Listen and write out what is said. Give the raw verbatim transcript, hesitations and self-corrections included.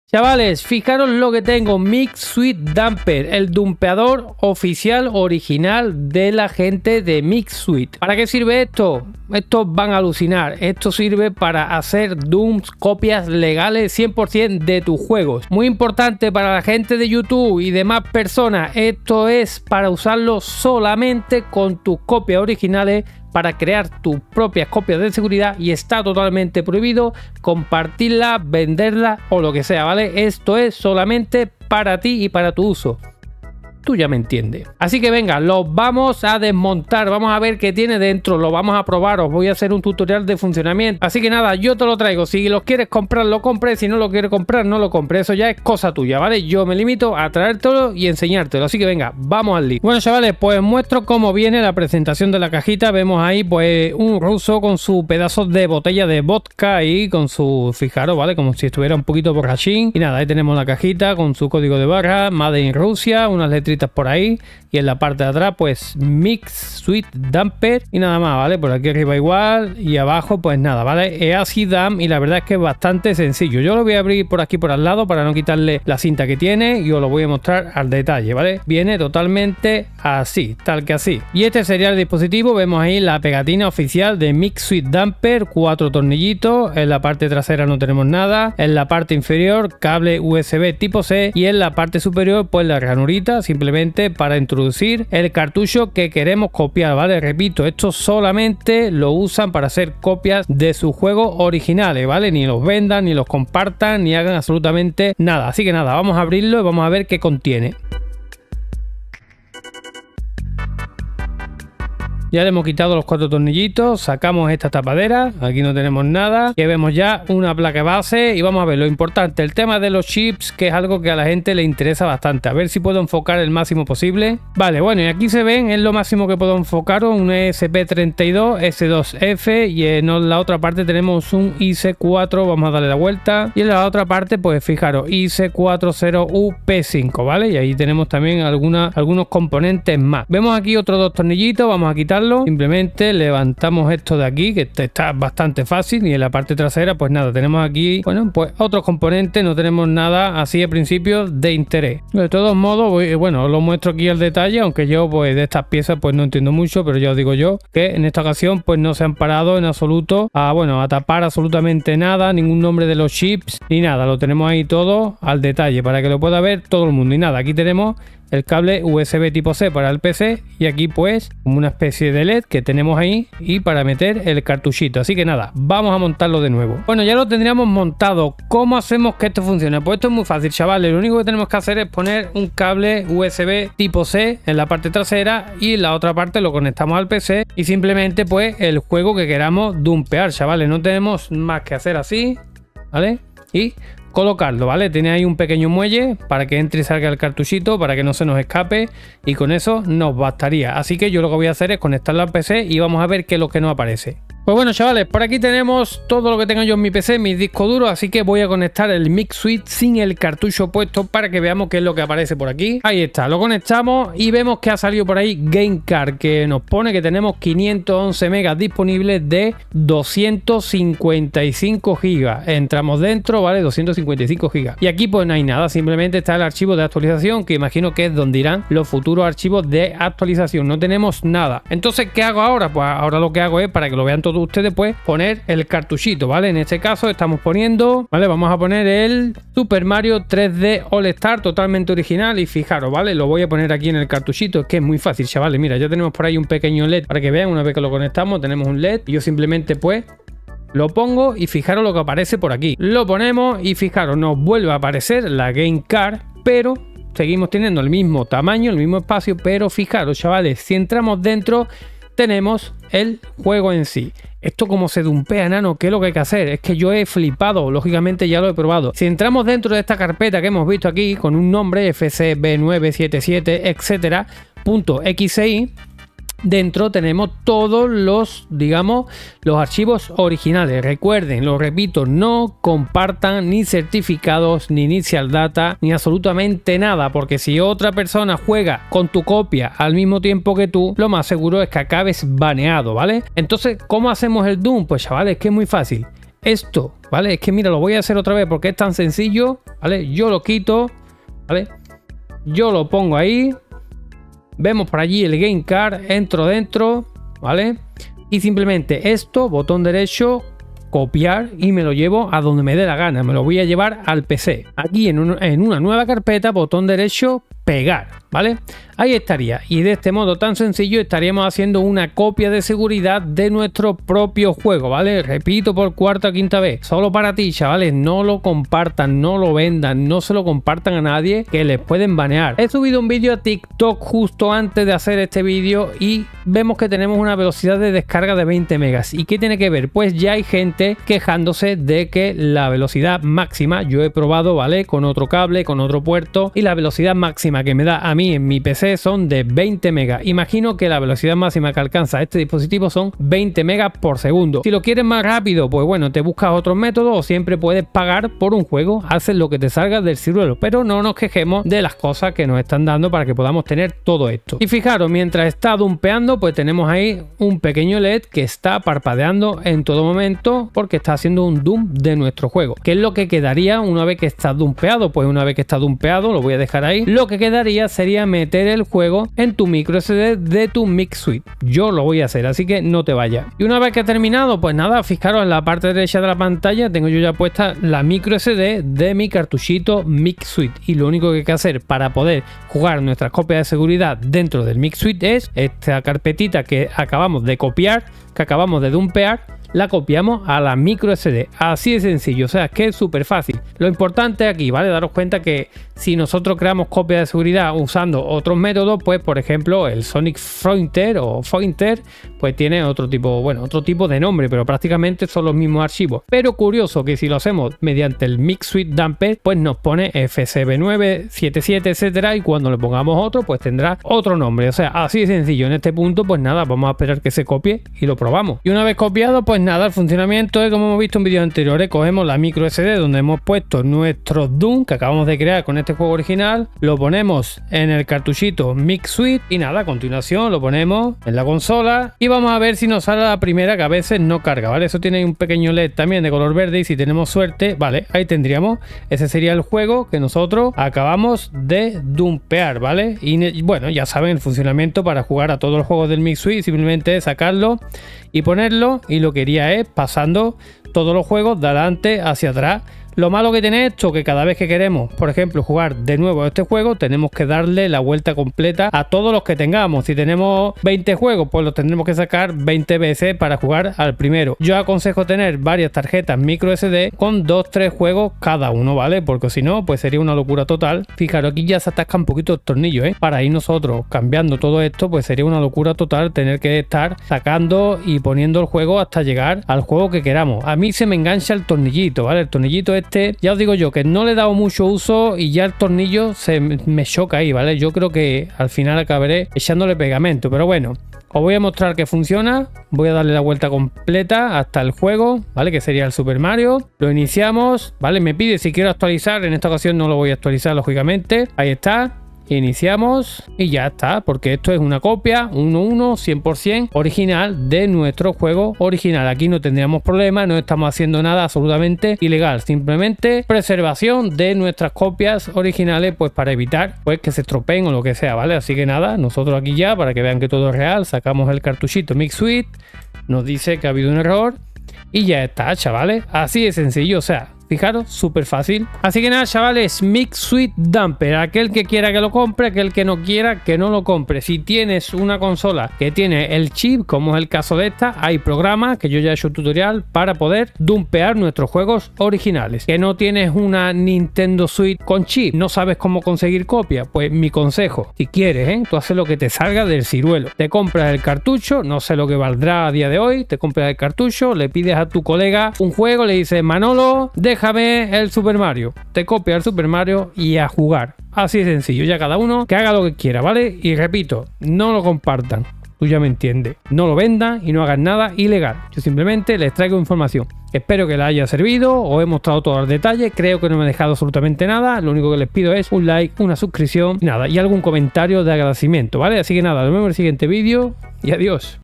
Chavales, fijaros lo que tengo, Mix Suite Dumper, el dumpeador oficial original de la gente de Mix Suite. ¿Para qué sirve esto? Estos van a alucinar. Esto sirve para hacer dooms, copias legales cien por cien de tus juegos. Muy importante para la gente de YouTube y demás personas, esto es para usarlo solamente con tus copias originales, para crear tus propias copias de seguridad, y está totalmente prohibido compartirla, venderla o lo que sea, ¿vale? Esto es solamente para ti y para tu uso. Tú ya me entiendes. Así que venga, lo vamos a desmontar, vamos a ver qué tiene dentro, lo vamos a probar, os voy a hacer un tutorial de funcionamiento. Así que nada, yo te lo traigo, si lo quieres comprar lo compres, si no lo quieres comprar no lo compres, eso ya es cosa tuya, ¿vale? Yo me limito a traértelo y enseñártelo, así que venga, vamos al lío. Bueno, chavales, pues muestro cómo viene la presentación de la cajita. Vemos ahí pues un ruso con su pedazo de botella de vodka ahí, con su, fijaros, ¿vale? Como si estuviera un poquito borrachín. Y nada, ahí tenemos la cajita con su código de barra, Made in Rusia, unas letritas por ahí, y en la parte de atrás pues Mix Suite Dumper y nada más, ¿vale? Por aquí arriba igual y abajo pues nada, ¿vale? Es así Dam, y la verdad es que es bastante sencillo. Yo lo voy a abrir por aquí por al lado para no quitarle la cinta que tiene y os lo voy a mostrar al detalle, ¿vale? Viene totalmente así, tal que así. Y este sería el dispositivo. Vemos ahí la pegatina oficial de Mix Suite Dumper, cuatro tornillitos. En la parte trasera no tenemos nada, en la parte inferior cable U S B tipo C, y en la parte superior pues la ranurita simplemente para introducir el cartucho que queremos copiar, ¿vale? Repito, esto solamente lo usan para hacer copias de sus juegos originales, ¿vale? Ni los vendan, ni los compartan, ni hagan absolutamente nada. Así que nada, vamos a abrirlo y vamos a ver qué contiene. Ya le hemos quitado los cuatro tornillitos, sacamos esta tapadera, aquí no tenemos nada, y vemos ya una placa base y vamos a ver lo importante, el tema de los chips, que es algo que a la gente le interesa bastante. A ver si puedo enfocar el máximo posible. Vale, bueno, y aquí se ven, es lo máximo que puedo enfocar, un E S P treinta y dos, S dos F, y en la otra parte tenemos un I C cuatro, vamos a darle la vuelta, y en la otra parte pues fijaros, I C cuarenta U P cinco, ¿vale? Y ahí tenemos también alguna, algunos componentes más. Vemos aquí otros dos tornillitos, vamos a quitar. Simplemente levantamos esto de aquí, que está bastante fácil, y en la parte trasera pues nada, tenemos aquí, bueno, pues otros componentes, no tenemos nada así a principio de interés. De todos modos, voy, bueno, os lo muestro aquí al detalle, aunque yo pues de estas piezas pues no entiendo mucho, pero ya os digo yo que en esta ocasión pues no se han parado en absoluto a, bueno, a tapar absolutamente nada, ningún nombre de los chips ni nada, lo tenemos ahí todo al detalle para que lo pueda ver todo el mundo. Y nada, aquí tenemos el cable U S B tipo C para el P C, y aquí pues como una especie de L E D que tenemos ahí y para meter el cartuchito. Así que nada, vamos a montarlo de nuevo. Bueno, ya lo tendríamos montado. ¿Cómo hacemos que esto funcione? Pues esto es muy fácil, chavales. Lo único que tenemos que hacer es poner un cable U S B tipo C en la parte trasera, y en la otra parte lo conectamos al P C y simplemente pues el juego que queramos dumpear, chavales. No tenemos más que hacer así, ¿vale? Y colocarlo, ¿vale? Tiene ahí un pequeño muelle para que entre y salga el cartuchito, para que no se nos escape, y con eso nos bastaría. Así que yo lo que voy a hacer es conectarlo al P C y vamos a ver qué es lo que nos aparece. Pues bueno, chavales, por aquí tenemos todo lo que tengo yo en mi P C, mis discos duros, así que voy a conectar el Mix Suite sin el cartucho puesto para que veamos qué es lo que aparece por aquí. Ahí está, lo conectamos y vemos que ha salido por ahí Game Card, que nos pone que tenemos quinientos once megas disponibles de doscientos cincuenta y cinco gigas. Entramos dentro, ¿vale? doscientos cincuenta y cinco gigas. Y aquí pues no hay nada, simplemente está el archivo de actualización, que imagino que es donde irán los futuros archivos de actualización. No tenemos nada. Entonces, ¿qué hago ahora? Pues ahora lo que hago es, para que lo vean todos ustedes, pues poner el cartuchito, ¿vale? En este caso estamos poniendo, ¿vale? Vamos a poner el Super Mario tres D All Star totalmente original, y fijaros, ¿vale? Lo voy a poner aquí en el cartuchito, que es muy fácil, chavales. Mira, ya tenemos por ahí un pequeño L E D para que vean. Una vez que lo conectamos tenemos un L E D, y yo simplemente pues lo pongo y fijaros lo que aparece por aquí. Lo ponemos y fijaros, nos vuelve a aparecer la Game Card, pero seguimos teniendo el mismo tamaño, el mismo espacio, pero fijaros, chavales, si entramos dentro tenemos el juego en sí. Esto como se dumpea, nano, ¿qué es lo que hay que hacer? Es que yo he flipado, lógicamente ya lo he probado. Si entramos dentro de esta carpeta que hemos visto aquí con un nombre F C B nueve siete siete, etcétera, .xi, dentro tenemos todos los, digamos, los archivos originales. Recuerden, lo repito, no compartan ni certificados, ni initial data, ni absolutamente nada, porque si otra persona juega con tu copia al mismo tiempo que tú, lo más seguro es que acabes baneado, ¿vale? Entonces, ¿cómo hacemos el Doom? Pues chavales, que es muy fácil. esto, ¿vale? Es que mira, lo voy a hacer otra vez porque es tan sencillo, ¿vale? Yo lo quito, ¿vale? Yo lo pongo ahí. Vemos por allí el Game Card, entro dentro, ¿vale? Y simplemente esto, botón derecho, copiar y me lo llevo a donde me dé la gana. Me lo voy a llevar al P C. Aquí en, un, en una nueva carpeta, botón derecho, pegar, ¿vale? Ahí estaría. Y de este modo tan sencillo estaríamos haciendo una copia de seguridad de nuestro propio juego, ¿vale? Repito por cuarta o quinta vez. Solo para ti, chavales. No lo compartan, no lo vendan, no se lo compartan a nadie que les pueden banear. He subido un vídeo a TikTok justo antes de hacer este vídeo y vemos que tenemos una velocidad de descarga de veinte megas. ¿Y qué tiene que ver? Pues ya hay gente quejándose de que la velocidad máxima, yo he probado, ¿vale? Con otro cable, con otro puerto, y la velocidad máxima que me da a mí en mi P C son de veinte megas. Imagino que la velocidad máxima que alcanza este dispositivo son veinte megas por segundo. Si lo quieres más rápido, pues bueno, te buscas otros métodos o siempre puedes pagar por un juego, haces lo que te salga del ciruelo, pero no nos quejemos de las cosas que nos están dando para que podamos tener todo esto. Y fijaros, mientras está dumpeando, pues tenemos ahí un pequeño L E D que está parpadeando en todo momento porque está haciendo un dump de nuestro juego. ¿Qué es lo que quedaría una vez que está dumpeado? Pues una vez que está dumpeado, lo voy a dejar ahí, lo que quedaría sería meter el juego en tu micro S D de tu Mix Suite. Yo lo voy a hacer, así que no te vayas. Y una vez que he terminado, pues nada, fijaros en la parte derecha de la pantalla tengo yo ya puesta la micro S D de mi cartuchito Mix Suite, y lo único que hay que hacer para poder jugar nuestras copias de seguridad dentro del Mix Suite es esta carpetita que acabamos de copiar, que acabamos de dumpear, la copiamos a la micro S D. Así de sencillo, o sea, es que es súper fácil. Lo importante aquí, ¿vale? Daros cuenta que si nosotros creamos copias de seguridad usando otros métodos, pues por ejemplo el Sonic Frontier o Pointer, pues tiene otro tipo, bueno, otro tipo de nombre, pero prácticamente son los mismos archivos. Pero curioso que si lo hacemos mediante el Mix Suite Dumper, pues nos pone F C B nueve, setenta y siete, etcétera, y cuando le pongamos otro, pues tendrá otro nombre. O sea, así de sencillo. En este punto, pues nada, vamos a esperar que se copie y lo probamos. Y una vez copiado, pues nada, el funcionamiento es como hemos visto en vídeos anteriores. Cogemos la micro S D donde hemos puesto nuestro Doom que acabamos de crear con este juego original, lo ponemos en el cartuchito Mix Suite y nada, a continuación lo ponemos en la consola y vamos a ver si nos sale la primera, que a veces no carga, ¿vale? Eso tiene un pequeño L E D también de color verde y si tenemos suerte, vale, ahí tendríamos, ese sería el juego que nosotros acabamos de dumpear, ¿vale? Y bueno, ya saben el funcionamiento para jugar a todos los juegos del Mix Suite, simplemente es sacarlo y ponerlo, y lo que haría es pasando todos los juegos de adelante hacia atrás. Lo malo que tiene esto, que cada vez que queremos, por ejemplo, jugar de nuevo a este juego, tenemos que darle la vuelta completa a todos los que tengamos. Si tenemos veinte juegos, pues los tendremos que sacar veinte veces para jugar al primero. Yo aconsejo tener varias tarjetas micro S D con dos tres juegos cada uno, ¿vale? Porque si no, pues sería una locura total. Fijaros, aquí ya se atasca un poquito el tornillo, ¿eh? Para ir nosotros cambiando todo esto, pues sería una locura total tener que estar sacando y poniendo el juego hasta llegar al juego que queramos. A mí se me engancha el tornillito, ¿vale? El tornillito es Este, ya os digo yo que no le he dado mucho uso y ya el tornillo se me choca ahí, ¿vale? Yo creo que al final acabaré echándole pegamento, pero bueno, os voy a mostrar que funciona. Voy a darle la vuelta completa hasta el juego, ¿vale? Que sería el Super Mario. Lo iniciamos, ¿vale? Me pide si quiero actualizar, en esta ocasión no lo voy a actualizar, lógicamente. Ahí está. Iniciamos y ya está, porque esto es una copia uno a uno cien por cien original de nuestro juego original. Aquí no tendríamos problema, no estamos haciendo nada absolutamente ilegal, simplemente preservación de nuestras copias originales, pues para evitar pues que se estropeen o lo que sea, ¿vale? Así que nada, nosotros aquí ya, para que vean que todo es real, sacamos el cartuchito Mix Suite, nos dice que ha habido un error y ya está, chavales, así de sencillo, o sea, fijaros, súper fácil. Así que nada, chavales, Mix Suite Dumper. Aquel que quiera que lo compre, aquel que no quiera que no lo compre. Si tienes una consola que tiene el chip, como es el caso de esta, hay programas que yo ya he hecho tutorial para poder dumpear nuestros juegos originales. Que no tienes una Nintendo Switch con chip, no sabes cómo conseguir copia, pues mi consejo, si quieres, ¿eh? Tú haces lo que te salga del ciruelo. Te compras el cartucho, no sé lo que valdrá a día de hoy, te compras el cartucho, le pides a tu colega un juego, le dices, Manolo, deja déjame el Super Mario, te copia el Super Mario y a jugar. Así de sencillo, ya cada uno que haga lo que quiera, ¿vale? Y repito, no lo compartan, tú ya me entiendes, no lo vendan y no hagan nada ilegal. Yo simplemente les traigo información. Espero que les haya servido, os he mostrado todos los detalles, creo que no me he dejado absolutamente nada, lo único que les pido es un like, una suscripción, nada, y algún comentario de agradecimiento, ¿vale? Así que nada, nos vemos en el siguiente vídeo y adiós.